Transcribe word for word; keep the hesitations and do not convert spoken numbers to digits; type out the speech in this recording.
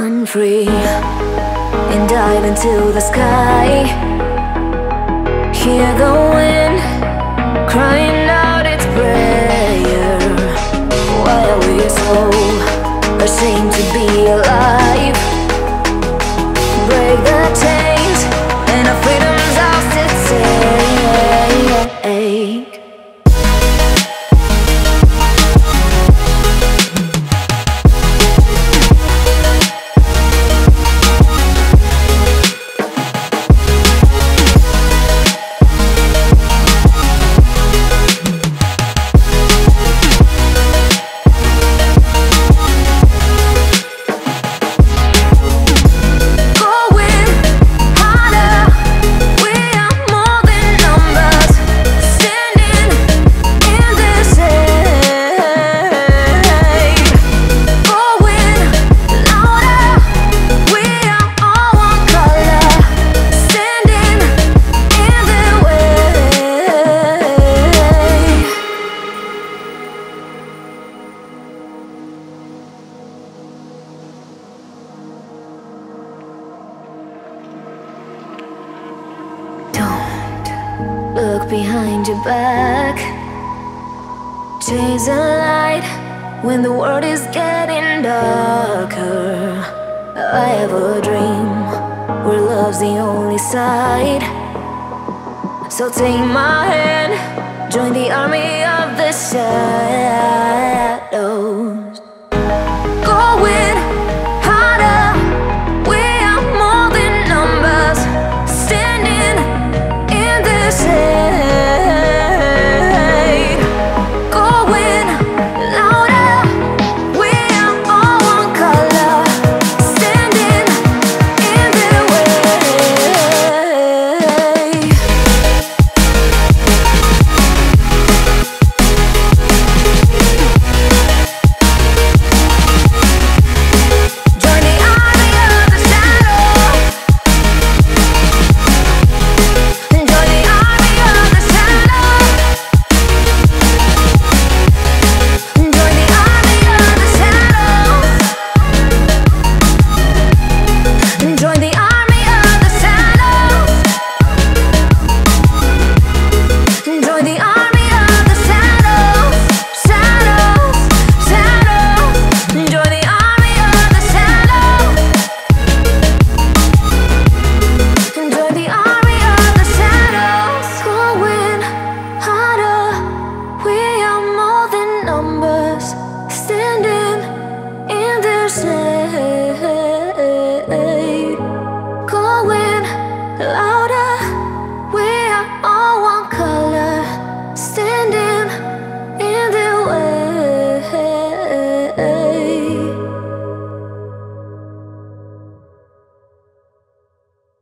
Run free and dive into the sky. Hear the wind crying out its prayer. Why are we so ashamed to be alive? Break the chains and our freedom's ours to take. Look behind your back. Chase a light when the world is getting darker. I have a dream where love's the only side. So take my hand, join the army of the shadows.